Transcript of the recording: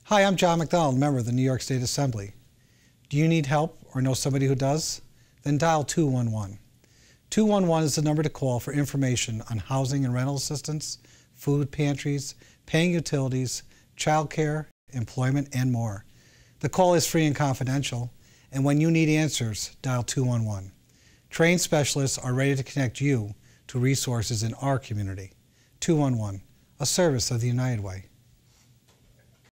Hi, I'm John McDonald, member of the New York State Assembly. Do you need help or know somebody who does? Then dial 211. 211 is the number to call for information on housing and rental assistance, food pantries, paying utilities, child care, employment, and more. The call is free and confidential, and when you need answers, dial 211. Trained specialists are ready to connect you to resources in our community. 211, a service of the United Way.